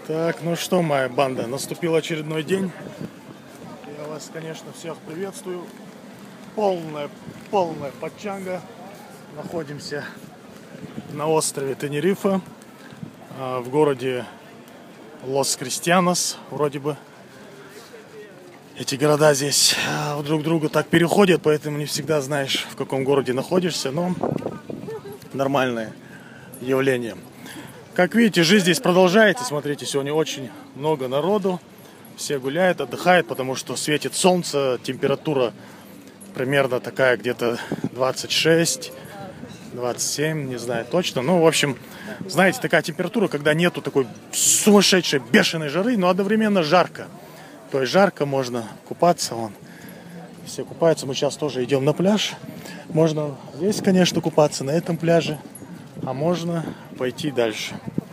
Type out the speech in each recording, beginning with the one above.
Так, ну что, моя банда, наступил очередной день. Я вас, конечно, всех приветствую. Полная пачанга. Находимся на острове Тенерифе, в городе Лос-Кристианос, вроде бы. Эти города здесь друг друга так переходят, поэтому не всегда знаешь, в каком городе находишься, но нормальное явление. Как видите, жизнь здесь продолжается. Смотрите, сегодня очень много народу. Все гуляют, отдыхают, потому что светит солнце. Температура примерно такая, где-то 26, 27, не знаю точно. Ну, в общем, знаете, такая температура, когда нету такой сумасшедшей, бешеной жары, но одновременно жарко. То есть жарко, можно купаться. Вон. Все купаются. Мы сейчас тоже идем на пляж. Можно здесь, конечно, купаться, на этом пляже. А можно пойти дальше,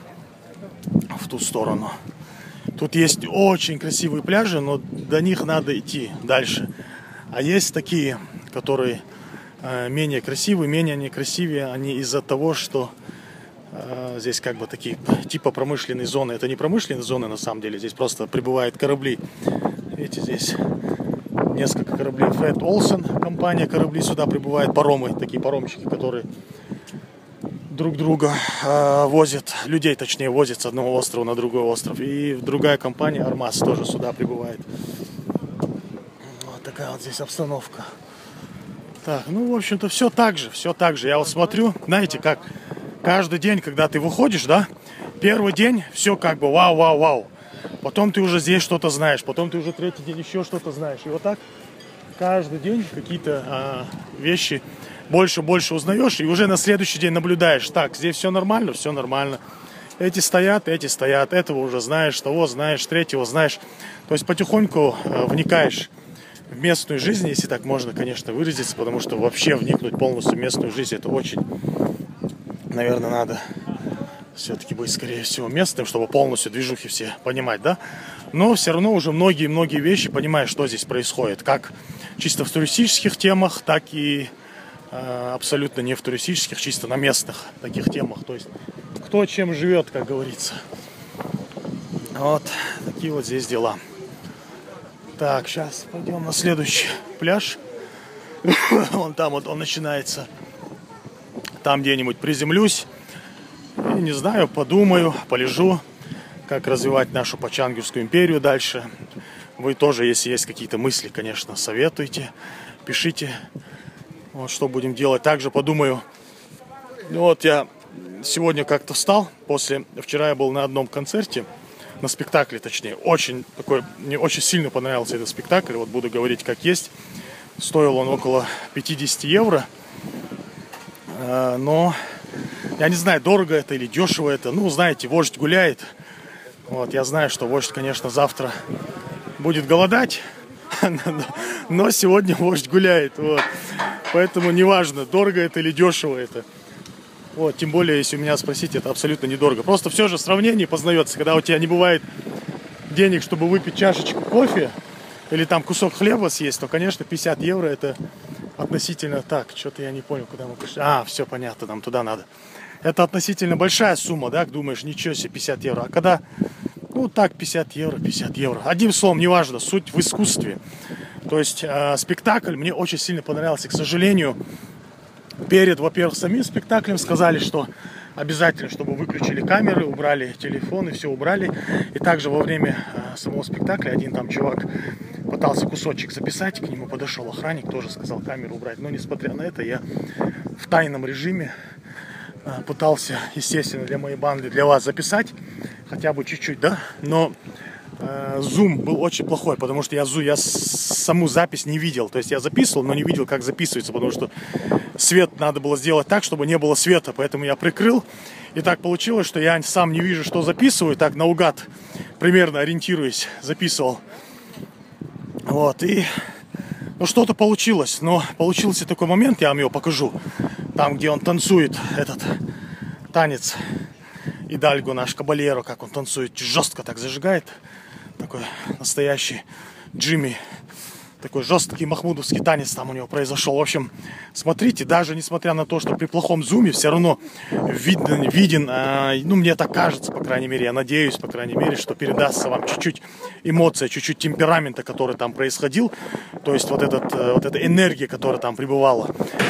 в ту сторону. Тут есть очень красивые пляжи, но до них надо идти дальше. А есть такие, которые менее красивые, менее некрасивые. Они из-за того, что здесь как бы такие типа промышленные зоны. Это не промышленные зоны на самом деле. Здесь просто прибывают корабли. Видите, здесь несколько кораблей. Фред Олсен, компания корабли, сюда прибывают паромы. Такие паромщики, которые друг друга возят, людей точнее возят с одного острова на другой остров. И другая компания, Армаз, тоже сюда прибывает. Вот такая вот здесь обстановка. Так, ну, в общем-то, все так же. Я вот смотрю, знаете, как каждый день, когда ты выходишь, да, первый день все как бы вау. Потом ты уже здесь что-то знаешь, потом ты уже третий день еще что-то знаешь. И вот так каждый день какие-то вещи больше узнаешь, и уже на следующий день наблюдаешь. Так, здесь все нормально. Эти стоят, этого уже знаешь, того знаешь, третьего знаешь. То есть потихоньку вникаешь в местную жизнь, если так можно, конечно, выразиться, потому что вообще вникнуть полностью в местную жизнь, это очень, наверное, надо все-таки быть, скорее всего, местным, чтобы полностью движухи все понимать, да? Но все равно уже многие вещи понимаешь, что здесь происходит, как чисто в туристических темах, так и абсолютно не в туристических, чисто на местных таких темах. То есть кто чем живет, как говорится. Вот такие вот здесь дела. Так, сейчас пойдем на следующий пляж. Вон там вот он начинается. Там где-нибудь приземлюсь. И, не знаю, подумаю, полежу, как развивать нашу Пачангевскую империю дальше. Вы тоже, если есть какие-то мысли, конечно, советуйте, пишите. Вот что будем делать. Также подумаю. Вот я сегодня как-то встал. Вчера я был на одном концерте, на спектакле точнее. Мне очень сильно понравился этот спектакль. Вот буду говорить как есть. Стоил он около 50 евро. Но я не знаю, дорого это или дешево это. Ну, знаете, вождь гуляет. Вот, я знаю, что вождь, конечно, завтра будет голодать. Но сегодня вождь гуляет. Вот. Поэтому неважно, дорого это или дешево это. Вот, тем более, если у меня спросить, это абсолютно недорого. Просто все же в сравнении познается, когда у тебя не бывает денег, чтобы выпить чашечку кофе или там кусок хлеба съесть, то, конечно, 50 евро это относительно... Так, что-то я не понял, куда мы пришли. Все понятно, нам туда надо. Это относительно большая сумма, да, думаешь, ничего себе, 50 евро. А когда, ну так, 50 евро. Одним словом, неважно, суть в искусстве. То есть спектакль мне очень сильно понравился. К сожалению, во-первых, самим спектаклем сказали, что обязательно, чтобы выключили камеры, убрали телефоны, все убрали. И также во время самого спектакля один там чувак пытался кусочек записать, к нему подошел охранник, тоже сказал камеру убрать. Но несмотря на это, я в тайном режиме пытался, естественно, для моей банды, для вас записать, хотя бы чуть-чуть, да, но зум был очень плохой, потому что я саму запись не видел, то есть я записывал, но не видел, как записывается, потому что свет надо было сделать так, чтобы не было света, поэтому я прикрыл, и так получилось, что я сам не вижу, что записываю, так наугад, примерно ориентируясь, записывал, вот, и, ну, что-то получилось, но получился такой момент, я вам его покажу, там, где он танцует этот танец Идальго, наш кабальеро, как он танцует, жестко так зажигает. Такой настоящий Джимми. Такой жесткий махмудовский танец там у него произошел. В общем, смотрите, даже несмотря на то, что при плохом зуме все равно виден, ну, мне так кажется, по крайней мере, я надеюсь, по крайней мере, что передастся вам чуть-чуть эмоция, чуть-чуть темперамента, который там происходил. То есть вот эта энергия, которая там пребывала.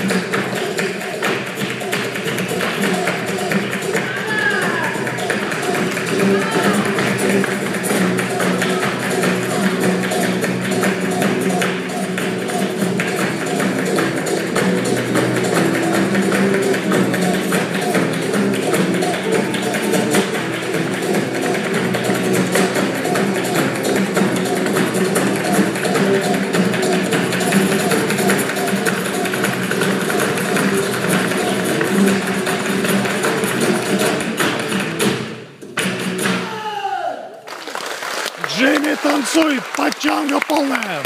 Джимми танцует, пачанга полная.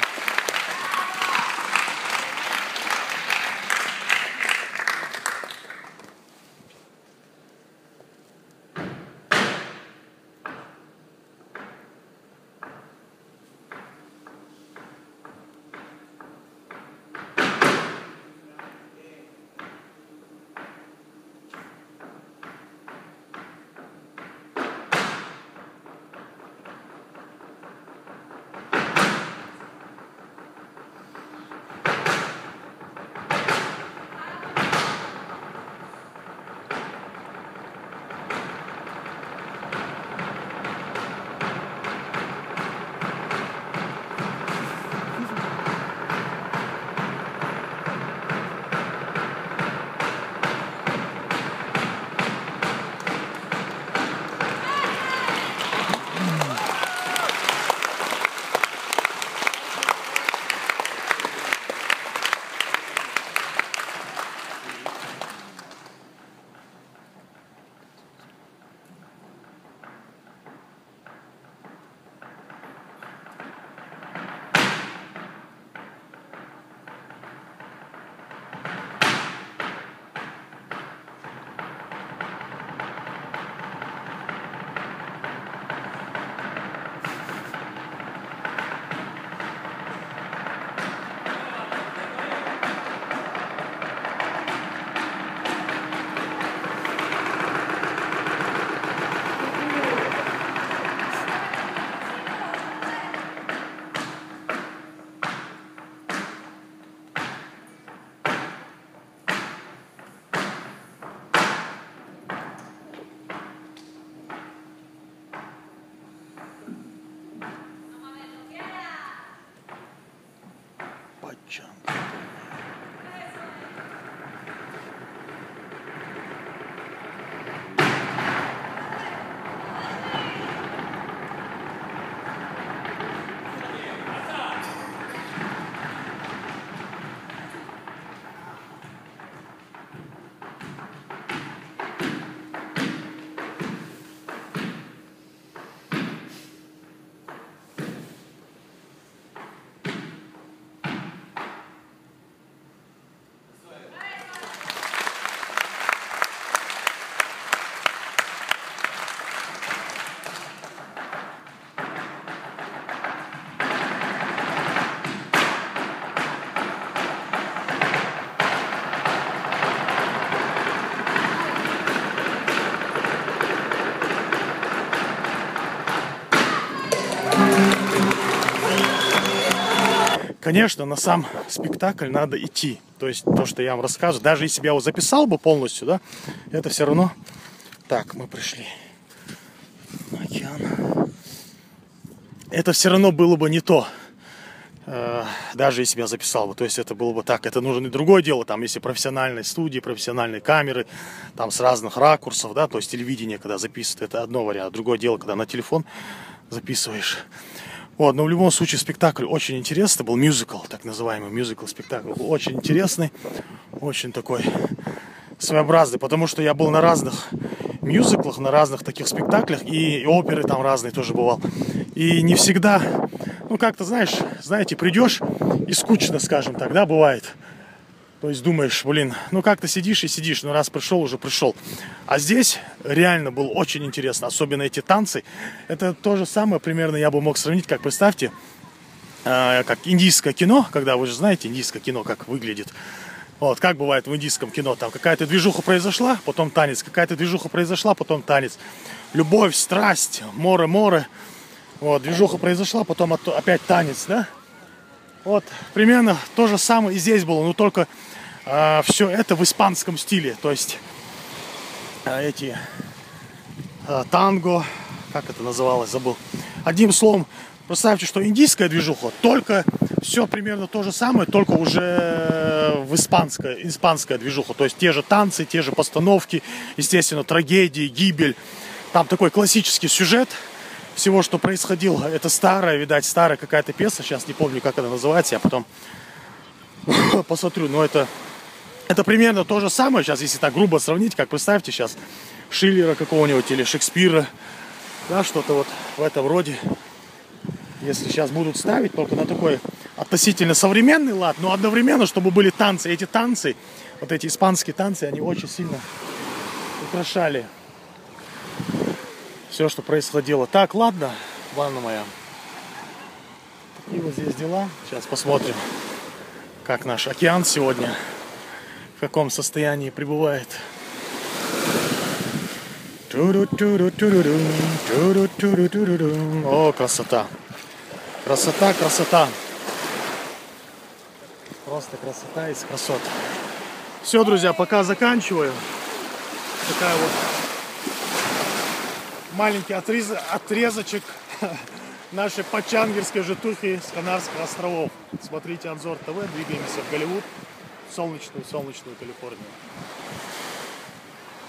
Конечно, на сам спектакль надо идти. То есть то, что я вам рассказываю, даже если бы я его записал бы полностью, да, это все равно... Так, мы пришли. Океан. Это все равно было бы не то. Даже если бы я записал бы. То есть это было бы так. Это нужно и другое дело. Там, если профессиональные студии, профессиональные камеры, там с разных ракурсов, да, то есть телевидение, когда записывают, это одно вариант. Другое дело, когда на телефон записываешь. Вот, но в любом случае спектакль очень интересный. Был мюзикл, так называемый мюзикл-спектакль. Был очень интересный, очень такой своеобразный, потому что я был на разных мюзиклах, на разных таких спектаклях, и оперы там разные тоже бывал. И не всегда, ну как-то, знаете, придешь и скучно, скажем так, да, бывает. То есть думаешь, блин, ну как-то сидишь и сидишь, ну раз пришел, уже пришел. А здесь реально было очень интересно, особенно эти танцы. Это то же самое примерно я бы мог сравнить, как представьте, как индийское кино, когда вы же знаете индийское кино, как выглядит. Вот, как бывает в индийском кино, там какая-то движуха произошла, потом танец, какая-то движуха произошла, потом танец. Любовь, страсть, море. Вот, движуха произошла, потом опять танец, да? Вот, примерно то же самое и здесь было, но только все это в испанском стиле. То есть эти танго, как это называлось, забыл. Одним словом, представьте, что индийская движуха, только все примерно то же самое, только уже в испанская движуха. То есть те же танцы, те же постановки, естественно, трагедии, гибель. Там такой классический сюжет всего, что происходило. Это старая, видать, старая какая-то пьеса. Сейчас не помню, как она называется, я потом посмотрю. Но это примерно то же самое. Сейчас, если так грубо сравнить, как представьте сейчас Шиллера какого-нибудь или Шекспира. Да, что-то вот в этом роде. Если сейчас будут ставить только на такой относительно современный лад, но одновременно, чтобы были танцы. Эти танцы, вот эти испанские танцы, они очень сильно украшали все, что происходило. Так, ладно, ванна моя. Такие вот здесь дела. Сейчас посмотрим, как наш океан сегодня, в каком состоянии пребывает. О, красота. Красота. Просто красота из красот. Все, друзья, пока заканчиваю. Такая вот маленький отрезочек нашей почангерской житухи с Канарских островов. Смотрите Анзор ТВ, двигаемся в Голливуд, в солнечную Калифорнию.